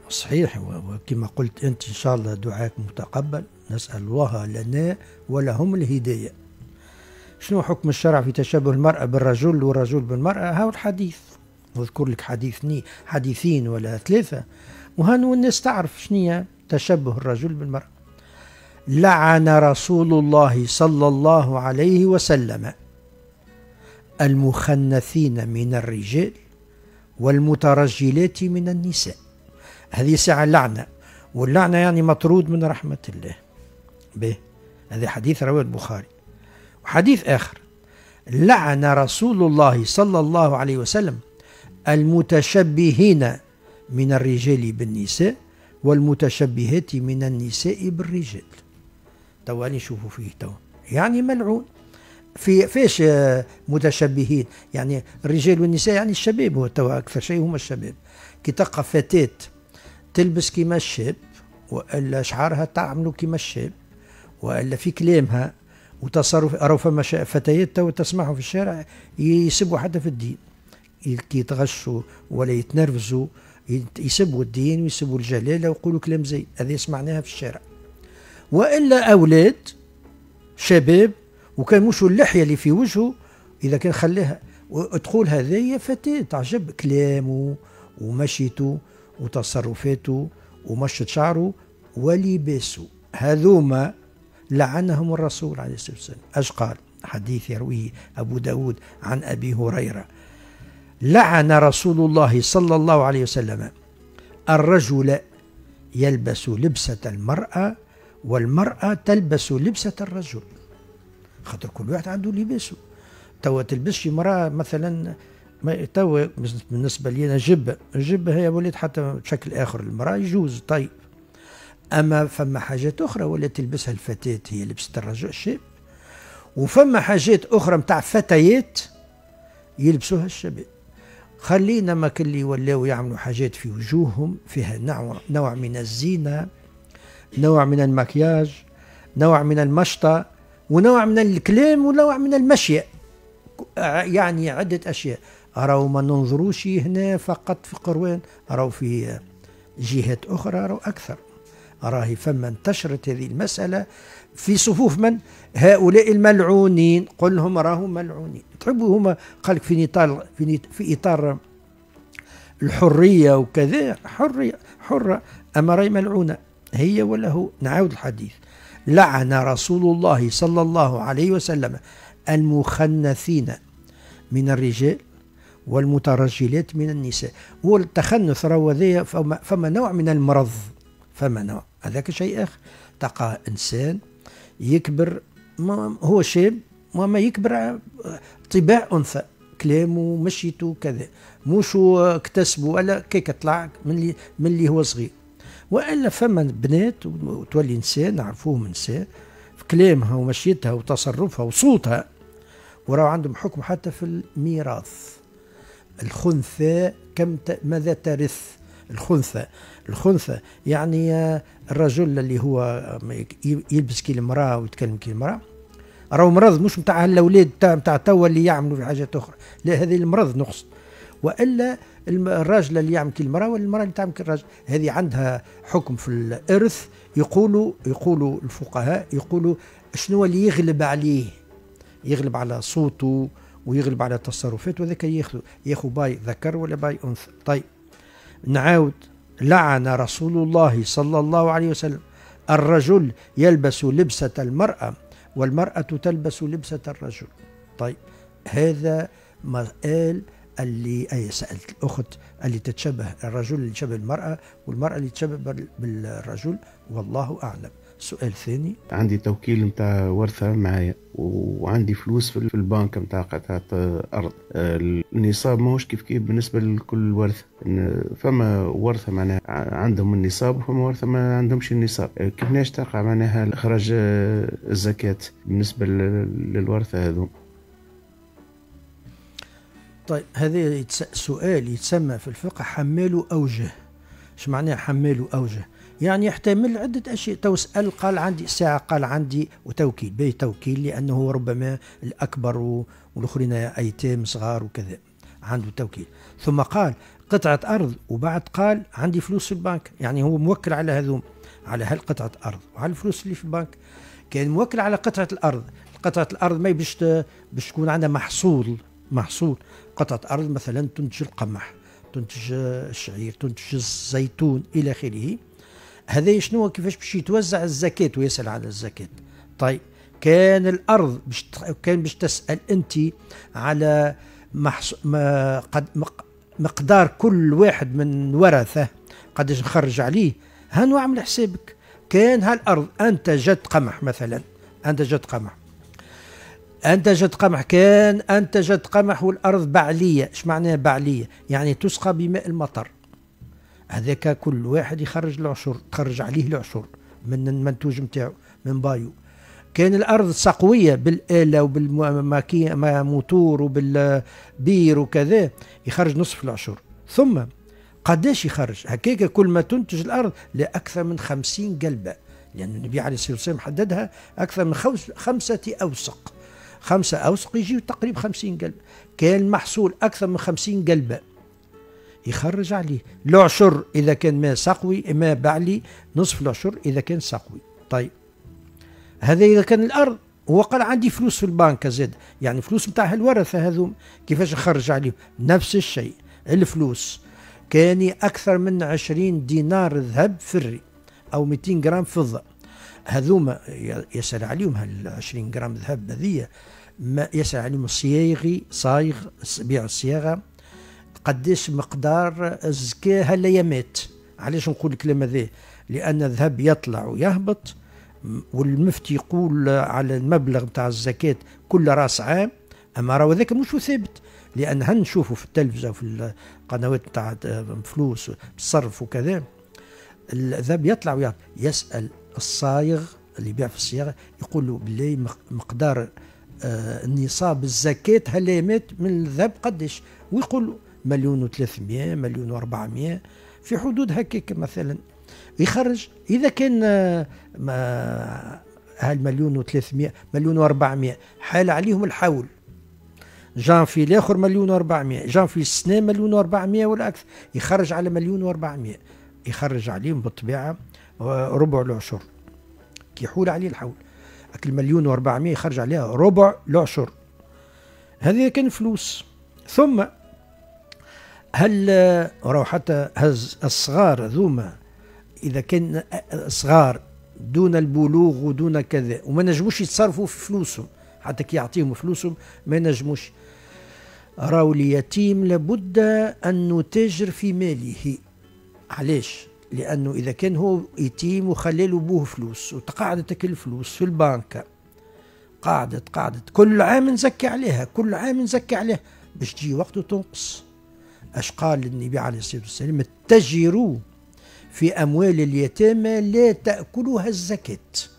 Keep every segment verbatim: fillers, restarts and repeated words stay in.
صحيح، وكما قلت أنت إن شاء الله دعاك متقبل، نسأل الله لنا ولهم الهداية. شنو حكم الشرع في تشابه المرأة بالرجل والرجل بالمرأة؟ هاو الحديث، نذكر لك حديثني حديثين ولا ثلاثة وهانو الناس تعرف شنية تشبه الرجل بالمرأة. لعن رسول الله صلى الله عليه وسلم المخنثين من الرجال والمترجلات من النساء. هذه ساعة لعنة، واللعنة يعني مطرود من رحمة الله. به هذا حديث رواه البخاري. وحديث آخر: لعن رسول الله صلى الله عليه وسلم المتشبهين من الرجال بالنساء والمتشبهات من النساء بالرجال. تواني شوفوا فيه تو يعني ملعون. في فيش متشبهين يعني الرجال والنساء، يعني الشباب، هو تو أكثر شيء هم الشباب. كي تلقى فتاة تلبس كيما الشاب، وإلا شعرها تعملوا كيما الشاب، وإلا في كلامها وتصرف. أروا فما فتيات تو تسمعوا في الشارع يسبوا حتى في الدين، كي يتغشوا ولا يتنرفزوا يسبوا الدين ويسبوا الجلالة ويقولوا كلام زي هذه سمعناها في الشارع. وإلا أولاد شباب وكان مشوا اللحية اللي في وجهه، إذا كان خلاها تقول هذه فتاة تعجب كلامه ومشيته وتصرفاته ومشط شعره ولباسه. هذوما لعنهم الرسول عليه الصلاة والسلام. أش قال؟ حديث يرويه أبو داود عن أبي هريرة: لعن رسول الله صلى الله عليه وسلم الرجل يلبس لبسة المرأة والمرأة تلبس لبسة الرجل. خاطر كل واحد عنده لباسه. توا تلبسش مرأة مثلا، توا بالنسبة لي أنا جبة الجبة هي ولات حتى بشكل آخر المرأة يجوز، طيب. أما فما حاجات أخرى ولا تلبسها الفتاة هي لبسة الرجل الشاب، وفما حاجات أخرى متاع فتيات يلبسوها الشباب. خلينا ما كل ولاو يعملوا حاجات في وجوههم فيها نوع, نوع من الزينة، نوع من المكياج، نوع من المشطة، ونوع من الكلام، ونوع من المشية، يعني عدة أشياء. أراو ما ننظروش هنا فقط في قروان، أراو في جهات أخرى أراو أكثر. أراهي فما انتشرت هذه المسألة في صفوف من؟ هؤلاء الملعونين. قل لهم راهم ملعونين. تحبوا هما قالك في إطار في, في إطار الحرية وكذا، حرية حرة، أما راهي ملعونة هي ولا هو. نعاود الحديث: لعن رسول الله صلى الله عليه وسلم المخنثين من الرجال والمترجلات من النساء. والتخنث راهو ذي فما, فما نوع من المرض، فما نوع هذاك شيء آخر. تلقى إنسان يكبر ما هو شاب وما يكبر طباع أنثى، كلامه مشيته كذا، مش اكتسبه ولا كيك طلع من اللي من اللي هو صغير. وإلا فما بنات وتولي إنسان نعرفوهم نساء في كلامها ومشيتها وتصرفها وصوتها، وراو عندهم حكم حتى في الميراث. الخنثى كم ت... ماذا ترث الخنثى؟ الخنثى يعني الرجل اللي هو يلبس كي المرأة ويتكلم كي المرأة، راهو مرض مش متاع الاولاد متاع توا اللي يعملوا في حاجات اخرى، لا هذه المرض نقص. والا الراجل اللي يعمل كي المرأة والمرأة اللي تعمل كي الراجل، هذه عندها حكم في الارث. يقولوا يقولوا الفقهاء يقولوا شنو اللي يغلب عليه، يغلب على صوته ويغلب على تصرفاته، وذاك ياخذ ياخذ باي ذكر ولا باي انثى. طيب نعاود: لعن رسول الله صلى الله عليه وسلم الرجل يلبس لبسة المرأة والمرأة تلبس لبسة الرجل. طيب هذا ما قال اللي أي سألت الأخت اللي تتشبه الرجل اللي تشبه المرأة والمرأة اللي تشبه بالرجل، والله أعلم. سؤال ثاني: عندي توكيل متاع ورثة معايا وعندي فلوس في البنك متاع قطعة أرض، النصاب ماهوش كيف كيف بالنسبة لكل ورثة. فما ورثة معناها عندهم النصاب وفما ورثة ما عندهمش النصاب، كيفاش تقع معناها إخراج الزكاة بالنسبة للورثة هذو؟ طيب هذا سؤال يتسمى في الفقه حمال أوجه. ايش معناه حمال أوجه؟ يعني يحتمل عدة أشياء. تو سأل قال عندي ساعة، قال عندي وتوكيل، به توكيل لأنه ربما الأكبر والآخرين أيتام صغار وكذا. عنده توكيل. ثم قال قطعة أرض، وبعد قال عندي فلوس في البنك. يعني هو موكل على هذوم، على هالقطعة أرض وعلى الفلوس اللي في البنك. كان موكل على قطعة الأرض. قطعة الأرض ما باش باش تكون عندها محصول محصول قطعة أرض مثلا تنتج القمح، تنتج الشعير، تنتج الزيتون إلى آخره. هذا شنو كيفاش باش يتوزع الزكاة ويسأل على الزكاة. طيب كان الأرض بش كان باش تسأل أنت على محص... ما قد مقدار كل واحد من ورثة قداش نخرج عليه، هانو اعمل حسابك. كان هالأرض أنتجت قمح مثلا، أنتجت قمح أنتجت قمح كان أنتجت قمح والأرض بعلية. إيش معناها بعلية؟ يعني تسقى بماء المطر. هذاك كل واحد يخرج العشر، تخرج عليه العشر من المنتوج نتاعو من بايو. كان الأرض سقوية بالآلة وبالموتور وبالبير وكذا، يخرج نصف العشر. ثم قداش يخرج هكاك كل ما تنتج الأرض لأكثر من خمسين قلبة، لأن يعني النبي عليه الصلاة والسلام حددها أكثر من خمسة أوسق. خمسة أوسق يجيو تقريبا خمسين قلبة. كان المحصول أكثر من خمسين قلبة يخرج عليه العشر إذا كان ماء سقوي، ماء بعلي نصف العشر إذا كان سقوي. طيب هذا إذا كان الأرض. هو قال عندي فلوس في البنك زاد، يعني فلوس بتاع الورثة هذوم كيفاش يخرج عليهم؟ نفس الشيء. الفلوس كان أكثر من عشرين دينار ذهب فري أو مئتين جرام فضة، هذوما يسأل عليهم هال عشرين جرام ذهب هذية، ما يسأل عليهم الصياغي صايغ بيع الصياغة قديش مقدار الزكاة هالأيامات. علاش نقول الكلام هذا؟ لأن الذهب يطلع ويهبط، والمفتي يقول على المبلغ بتاع الزكاة كل راس عام، أما راهو ذاك مش ثابت، لأن هنشوفوا في التلفزة وفي القنوات بتاع فلوس الصرف وكذا الذهب يطلع ويهبط. يسأل الصايغ اللي يبيع في الصياغة يقول له بالله مقدار آه النصاب الزكاة هالأيامات من الذهب قديش؟ ويقول له مليون وثلاثمائة، مليون وأربعمائة، في حدود هكاك مثلا. يخرج إذا كان ما هالمليون وثلاثمائة مليون وأربعمائة حال عليهم الحول، جان في الآخر مليون وأربعمائة، جان في السنة مليون وأربعمائة ولا أكثر، يخرج على مليون وأربعمائة، يخرج عليهم بالطبيعة ربع العشر كي يحول عليه الحول. أكل مليون وأربعمائة يخرج عليها ربع العشر. هذه كان فلوس. ثم هل راهو حتى هز الصغار ذوما إذا كان صغار دون البلوغ ودون كذا وما نجموش يتصرفوا في فلوسهم، حتى كي يعطيهم فلوسهم ما نجموش. راهو اليتيم لابد أن نتاجر في ماله. علاش؟ لأنه إذا كان هو يتيم وخلال أبوه فلوس وتقاعدت الفلوس في البنك، قاعدت قاعدت كل عام نزكي عليها، كل عام نزكي عليها، باش تجي وقته تنقص. اش قال النبي عليه الصلاة والسلام؟ اتجروا في أموال اليتامى لا تأكلها الزكاة.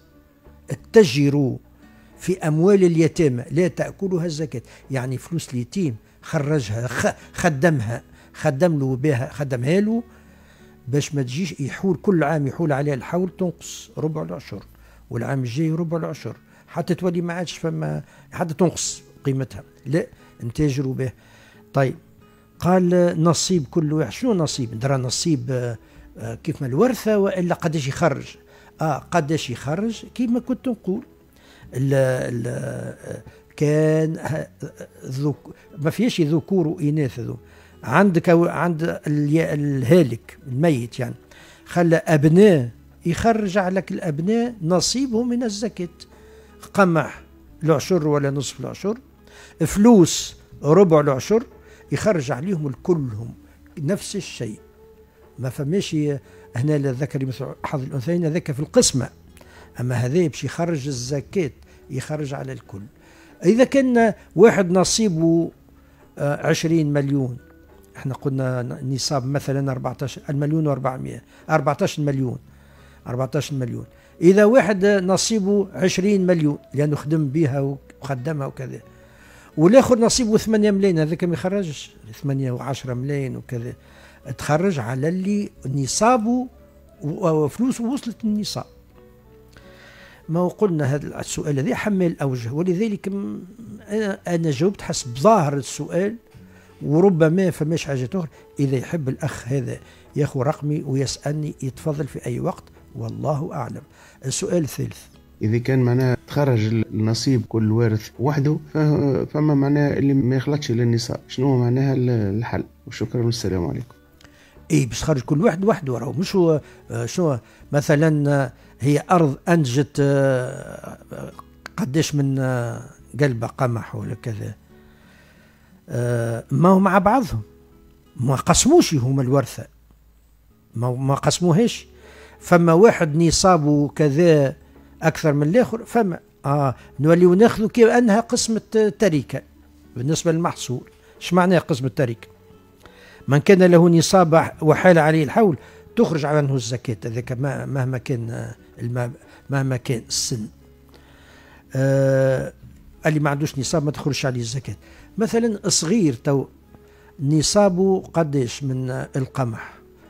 اتجروا في أموال اليتامى لا تأكلها الزكاة، يعني فلوس اليتيم خرجها خدمها خدم له بها خدمها له باش ما تجيش يحول كل عام يحول عليها الحول تنقص ربع العشر، والعام الجاي ربع العشر، حتى تولي ما عادش فما حتى تنقص قيمتها. لا نتاجروا به. طيب قال نصيب كل واحد. شنو نصيب؟ درا نصيب آه كيف ما الورثة وإلا قداش يخرج؟ آه قداش يخرج كيف ما كنت نقول. ال ال كان ذك ما فيش ذكور وإناث. ذو عندك عند الهالك الميت يعني خلى أبناء يخرج عليك الأبناء نصيبهم من الزكاة. قمح العشر ولا نصف العشر، فلوس ربع العشر، يخرج عليهم الكلهم نفس الشيء. ما فماش هنا للذكر مثل حظ الأنثيين، ذاك في القسمة، أما هذا باش يخرج الزكاة يخرج على الكل. إذا كان واحد نصيبه عشرين مليون، احنا قلنا نصاب مثلا أربعتاشر المليون وأربعمائة، أربعتاشر مليون أربعتاشر مليون. إذا واحد نصيبه عشرين مليون لأنه خدم بها وخدمها وكذا، والآخر نصيبه ثمانية ملايين، هذاك ما يخرجش ثمانية وعشرة ملايين وكذا، تخرج على اللي نصابه وفلوسه وصلت النصاب. ما قلنا هذا السؤال هذا حمل أوجه، ولذلك أنا جاوبت حسب ظاهر السؤال وربما فماش حاجة أخرى. إذا يحب الأخ هذا ياخذ رقمي ويسألني يتفضل في أي وقت، والله أعلم. السؤال الثالث، إذا كان معناها تخرج النصيب كل وارث وحده، فما معناها اللي ما يخلطش للنصاب، شنو معناها الحل؟ وشكرا والسلام عليكم. اي باش تخرج كل واحد وحده، راهو مش هو شنو مثلا هي ارض انتجت قداش من قلبه قمح ولا كذا، ما هو مع بعضهم ما قسموش هما الورثه، ما ما قسموهاش. فما واحد نصابه كذا اكثر من الاخر، فما اه نوليو ناخذوا كأنها قسمه تركه بالنسبه للمحصول. ايش معناها قسمه تركه؟ من كان له نصاب وحال عليه الحول تخرج عنه الزكاة، هذاك مهما كان مهما كان السن. آه اللي ما عندوش نصاب ما تخرجش عليه الزكاة. مثلا صغير تو نصابه قداش من القمح؟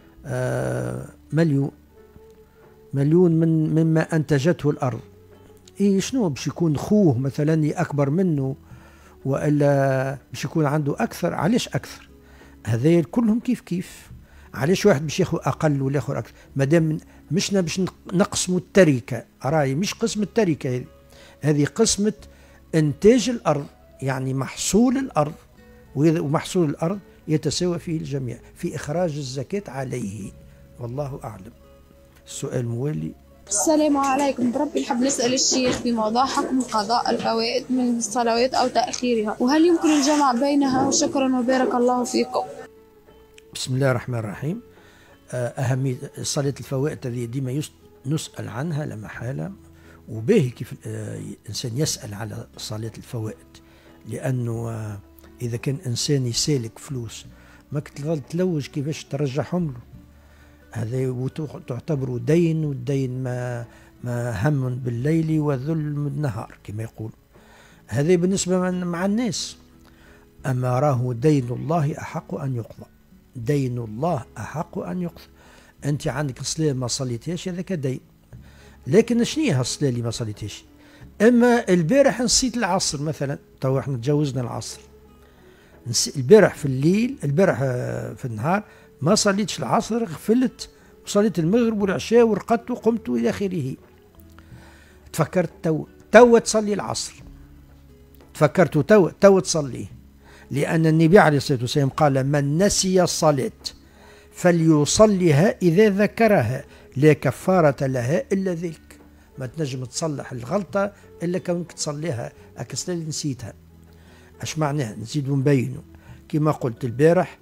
آه مليون مليون من مما أنتجته الأرض. إيه شنو باش يكون خوه مثلا أكبر منه، وإلا باش يكون عنده أكثر؟ علاش أكثر؟ هذا كلهم كيف كيف. علاش واحد باش ياخذ اقل ولا ياخذ اكثر؟ مادام مشنا باش نقسموا التركه، راي مش قسم التركه، هذه هذه قسمه انتاج الارض، يعني محصول الارض، ومحصول الارض يتساوى فيه الجميع في اخراج الزكاه عليه، والله اعلم. السؤال الموالي. السلام عليكم، بربي نحب نسأل الشيخ في موضوع حكم قضاء الفوائد من الصلوات أو تأخيرها، وهل يمكن الجمع بينها؟ شكرا وبارك الله فيكم. بسم الله الرحمن الرحيم. أهمية صلاة الفوائد هذه ديما نسأل عنها لا محالة، وباهي كيف الإنسان يسأل على صلاة الفوائد، لأنه إذا كان إنسان يسالك فلوس ما تظل تلوج كيفاش ترجعهم له، هذا تعتبر دين، والدين ما ما هم بالليل وذل بالنهار كما يقول. هذا بالنسبة مع الناس. أما راه دين الله أحق أن يقضى، دين الله أحق أن يقضى. أنت عندك صلاة ما صليتهاش، هذاك دين. لكن شنو هي الصلاة اللي ما صليتهاش؟ أما البارح نسيت العصر مثلا، تو احنا تجاوزنا العصر، البارح في الليل، البارح في النهار ما صليتش العصر، غفلت وصليت المغرب والعشاء ورقدت وقمت إلى آخره. تفكرت تو تو تصلي العصر، تفكرت تو تو تصليه، لأن النبي عليه الصلاة والسلام قال: من نسي الصلاة فليصليها إذا ذكرها لا كفارة لها إلا ذلك. ما تنجم تصلح الغلطة إلا كونك تصليها، أكسل اللي نسيتها. أش معناه؟ نزيدو نبينو كما قلت البارح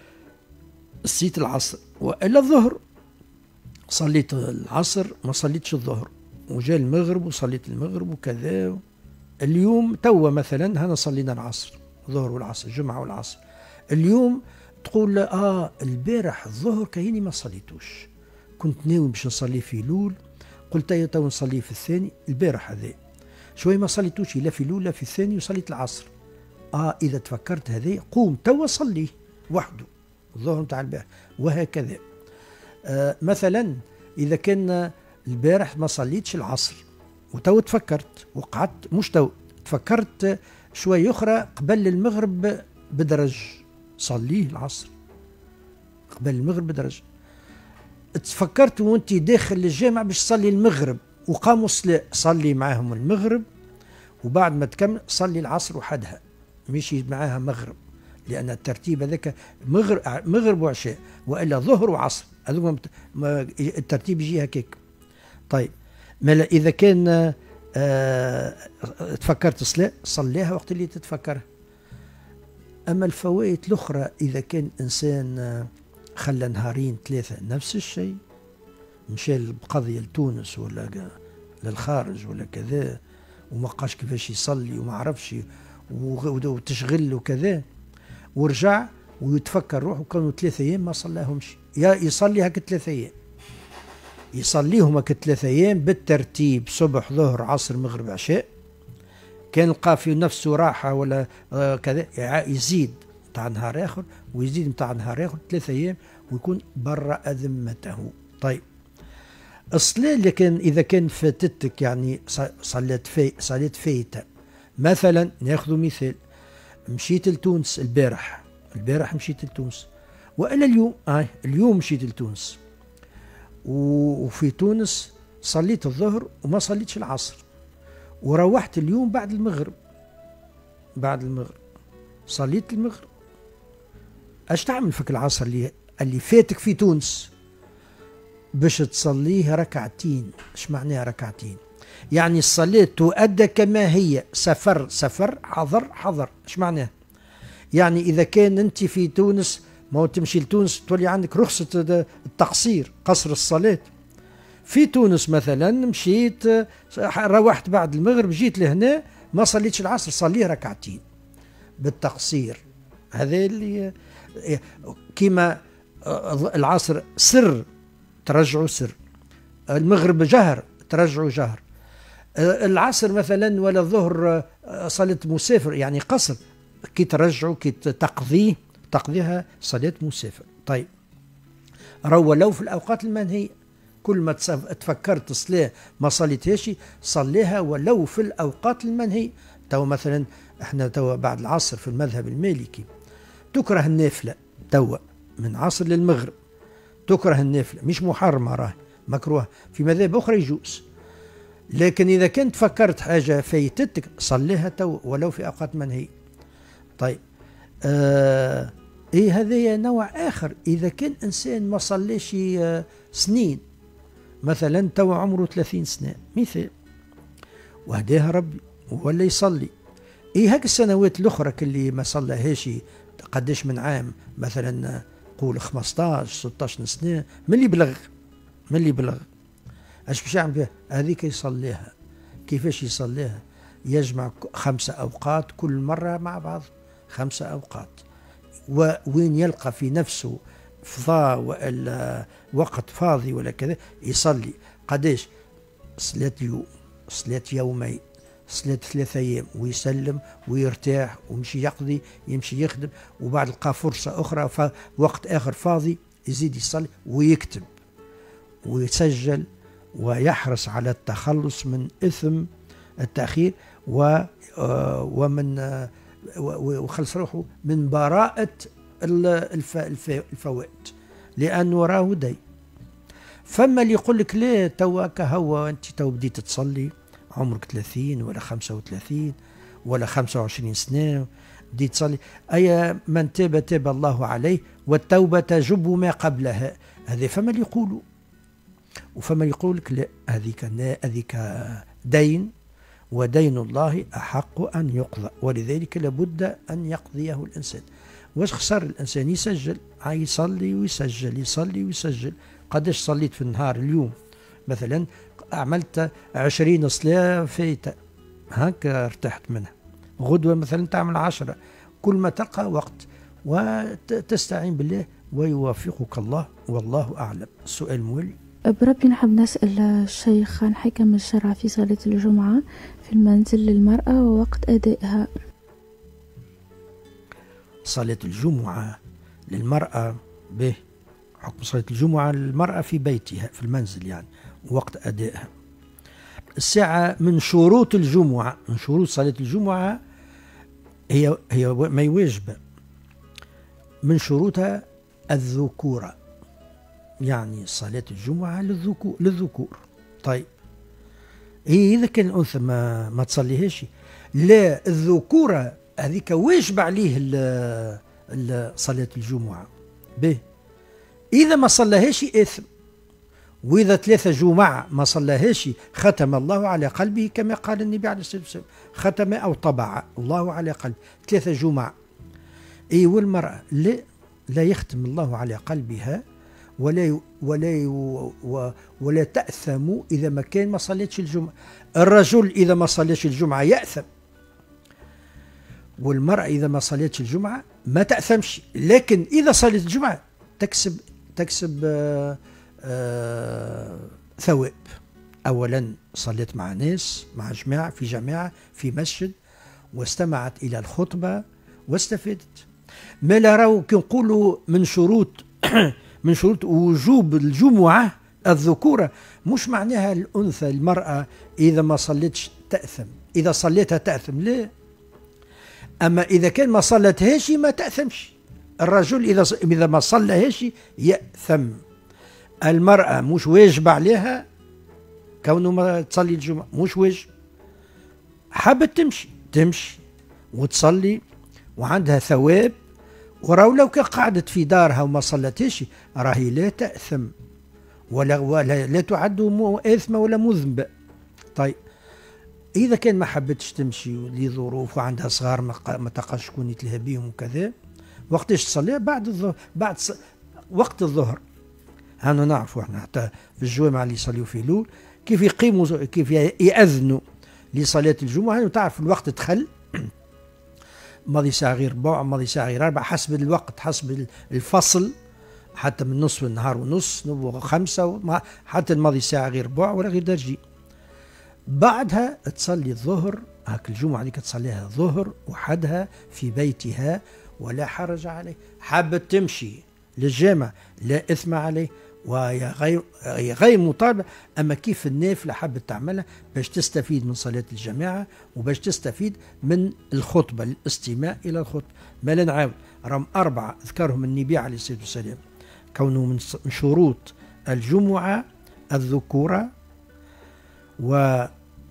نسيت العصر وإلا الظهر، صليت العصر ما صليتش الظهر، وجاء المغرب وصليت المغرب وكذا. اليوم توا مثلا هنا صلينا العصر، الظهر والعصر، الجمعة والعصر. اليوم تقول اه البارح الظهر كهيني ما صليتوش، كنت ناوي باش نصلي في لول، قلت يا تو نصلي في الثاني. البارح هذا شوي ما صليتوش لا في لول لا في الثاني، وصليت العصر. اه اذا تفكرت هذا قوم توا صلي وحده الظهر نتاع البارح، وهكذا. آه مثلا اذا كان البارح ما صليتش العصر وتو تفكرت وقعدت، مش تو تفكرت شوي اخرى قبل المغرب بدرج، صليه العصر قبل المغرب بدرج. تفكرت وانت داخل الجامع باش تصلي المغرب وقاموا الصلاة، صلي معاهم المغرب، وبعد ما تكمل صلي العصر وحدها، ماشي معاها مغرب، لأن الترتيب هذاك مغرب مغرب وعشاء، وإلا ظهر وعصر، هذوما الترتيب يجي هكاك. طيب ما إذا كان آه تفكرت صلاة صليها وقت اللي تتفكرها. أما الفوائد الأخرى إذا كان إنسان خلى نهارين ثلاثة نفس الشيء، مشى بقضية لتونس ولا للخارج ولا كذا، وما قاش كيفاش يصلي وما عرفش وتشغل وكذا، ورجع ويتفكر روحه كانوا ثلاثة أيام ما صلاهمش، يا يصلي هكا ثلاثة أيام، يصليهم هكا ثلاثة أيام بالترتيب، صبح ظهر عصر مغرب عشاء. كان لقى في نفسه راحة ولا آه كذا، يزيد متاع نهار آخر ويزيد متاع نهار آخر ثلاثة أيام، ويكون برأ ذمته. طيب الصلاة اللي كان إذا كان فاتتك، يعني صليت في صليت فايتة، مثلا ناخذ مثال، مشيت لتونس البارح البارح مشيت لتونس، وإلى اليوم آه اليوم مشيت لتونس، وفي تونس صليت الظهر وما صليتش العصر، وروحت اليوم بعد المغرب بعد المغرب صليت المغرب. اش تعمل فيك العصر اللي اللي فاتك في تونس باش تصليه ركعتين؟ اش معناها ركعتين؟ يعني الصلاة تؤدى كما هي، سفر سفر، حضر حضر. اش معناها؟ يعني اذا كان انت في تونس ما تمشي لتونس تولي عندك رخصة التقصير، قصر الصلاة. في تونس مثلا مشيت روحت بعد المغرب، جيت لهنا ما صليتش العصر، صليه ركعتين بالتقصير. هذا اللي كيما العصر سر ترجعوا سر، المغرب جهر ترجعوا جهر، العصر مثلا ولا الظهر صلاة مسافر يعني قصر، كي ترجعوا كي تقضيه تقضيها صلاة مسافر. طيب رو لو في الأوقات المنهية، كل ما تفكرت صلاة ما صليتهاش صليها ولو في الأوقات المنهية. تو مثلا احنا تو بعد العصر في المذهب المالكي تكره النافلة، تو من عصر للمغرب تكره النافلة، مش محرمة، راه مكروه. في مذاهب أخرى يجوز، لكن إذا كنت فكرت حاجة فايتتك صليها تو ولو في أوقات منهية. طيب آه إيه هذا نوع آخر. إذا كان إنسان ما صليش آه سنين، مثلا تو عمره ثلاثين سنة مثال، وهداها ربي ولا يصلي، إيه هاك السنوات الأخرى اللي ما صلىهاش قداش من عام، مثلا قول خمسطاش ستطاش سنة، من اللي بلغ من اللي بلغ اش باش يعمل بها؟ هذيك يصليها. كيفاش يصليها؟ يجمع خمسة أوقات كل مرة مع بعض، خمسة أوقات، وين يلقى في نفسه فضاء ولا وقت فاضي ولا كذا يصلي. قداش؟ صلاة يوم، صلاة يومين، صلاة ثلاثة أيام، ويسلم ويرتاح ويمشي يقضي، يمشي يخدم، وبعد لقى فرصة أخرى وقت آخر فاضي يزيد يصلي ويكتب ويسجل، ويحرص على التخلص من إثم التأخير ومن وخلص روحه من براءة الفوائد، لأنه راه دي. فما اللي يقول لك لا تو هو أنت تو بديت تصلي عمرك ثلاثين ولا خمسة وثلاثين ولا خمسة وعشرين سنة بديت تصلي، أي من تاب تاب الله عليه والتوبة تجب ما قبلها. هذا فما اللي يقولوا، وفما يقول لك لا هذيك هذيك دين، ودين الله أحق أن يقضى، ولذلك لابد أن يقضيه الإنسان. واش خسر الإنسان؟ يسجل، يصلي ويسجل، يصلي ويسجل. قداش صليت في النهار اليوم؟ مثلا عملت عشرين صلاة فايتة، هكا ارتحت منها. غدوة مثلا تعمل عشرة، كل ما تلقى وقت وتستعين بالله ويوافقك الله، والله أعلم. السؤال المولي بربي نحب نسأل الشيخ عن حكم الشرع في صلاة الجمعة في المنزل للمرأة ووقت أدائها. صلاة الجمعة للمرأة به حكم صلاة الجمعة للمرأة في بيتها في المنزل يعني وقت أدائها. الساعة من شروط الجمعة، من شروط صلاة الجمعة هي هي ما يواجب من شروطها الذكورة، يعني صلاة الجمعة للذكور للذكور. طيب هي إذا كان الأنثى ما ما تصليهاش، لا الذكورة هذيك واجب عليه صلاة الجمعة به. إذا ما صلىهاش إثم، وإذا ثلاثة جمعة ما صلىهاش ختم الله على قلبه كما قال النبي عليه الصلاة والسلام، ختم أو طبع الله على قلبه ثلاثة جمعة. أي والمرأة لا لا يختم الله على قلبها ولا ولا ولا تأثم إذا ما كان ما صليتش الجمعة. الرجل إذا ما صليتش الجمعة يأثم، والمرأة إذا ما صليتش الجمعة ما تأثمش، لكن إذا صليت الجمعة تكسب تكسب آآ آآ ثواب. أولا صليت مع ناس، مع جماعة، في جماعة في مسجد، واستمعت إلى الخطبة واستفدت. ما لا راو كي نقولوا من شروط من شروط وجوب الجمعة الذكورة، مش معناها الأنثى المرأة إذا ما صليتش تأثم، إذا صليتها تأثم، لا. أما إذا كان ما صلتهاش ما تأثمش، الرجل إذا إذا ما صلىهاش يأثم. المرأة مش واجب عليها كونه ما تصلي الجمعة، مش واجب. حابت تمشي تمشي وتصلي وعندها ثواب، وراه لو كان قعدت في دارها وما صلتش راهي لا تأثم ولا, ولا لا تعد آثمة ولا مذنبة. طيب إذا كان ما حبتش تمشي لظروف وعندها صغار ما تقاش شكون يتلهى بيهم وكذا، وقتاش تصلي؟ بعد الظهر، بعد ص... وقت الظهر. هانا نعرفوا احنا حتى في الجوامع اللي يصليوا في لول كيف يقيموا كيف يأذنوا لصلاة الجمعة. تعرف الوقت دخل ماضي ساعة غير ربع، ماضي ساعة غير أربع، حسب الوقت حسب الفصل، حتى من نصف النهار ونص خمسة حتى الماضي ساعة غير ربع ولا غير درجي. بعدها تصلي الظهر، هاك الجمعة اللي تصليها الظهر وحدها في بيتها ولا حرج عليه. حابة تمشي للجامع لا إثم عليه وهي غير غير مطالبة. أما كيف النافلة حابة تعملها باش تستفيد من صلاة الجماعة وباش تستفيد من الخطبة، الاستماع إلى الخطبة. ما لا نعاود رم أربعة ذكرهم النبي عليه الصلاة والسلام كونه من شروط الجمعة الذكورة، و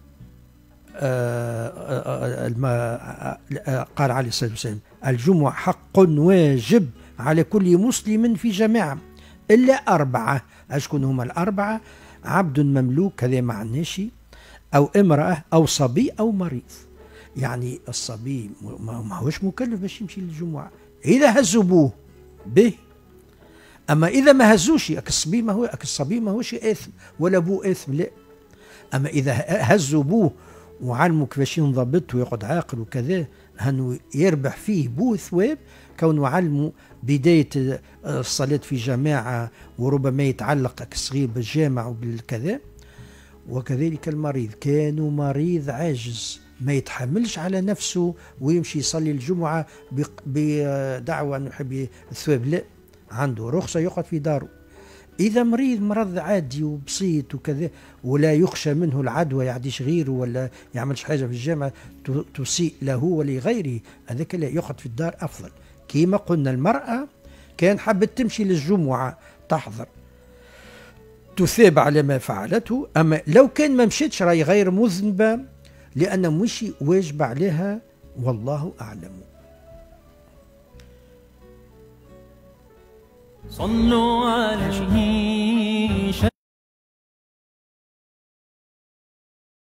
قال عليه الصلاة والسلام الجمعة حق واجب على كل مسلم في جماعة إلا أربعة. أشكون هما الأربعة؟ عبد مملوك، هذا ما عناشي، أو امرأة أو صبي أو مريض. يعني الصبي ما هوش مكلف باش يمشي للجمعة، إذا هزوا بوه به. أما إذا ما هزوش الصبي ما هو الصبي ما هوش آثم ولا بوه آثم، لا. أما إذا هزوا بوه وعلموا كيفاش ينضبط ويقعد عاقل وكذا، هنو يربح فيه بوه ثواب كونه علموا بداية الصلاة في جماعة، وربما يتعلق الصغير بالجامع وبالكذا. وكذلك المريض، كانوا مريض عاجز ما يتحملش على نفسه ويمشي يصلي الجمعة بدعوة أنه يحب الثواب، لا، عنده رخصة يقعد في داره. إذا مريض مرض عادي وبسيط وكذا ولا يخشى منه العدوى يعديش غيره ولا يعملش حاجة في الجامعة تسيء له ولغيره، هذاك لا يقعد في الدار أفضل. كما قلنا المرأة كان حبت تمشي للجمعة تحضر تثاب على ما فعلته، أما لو كان ما مشيتش راهي غير مذنبة لأن مش واجب عليها، والله أعلم. صلوا عليه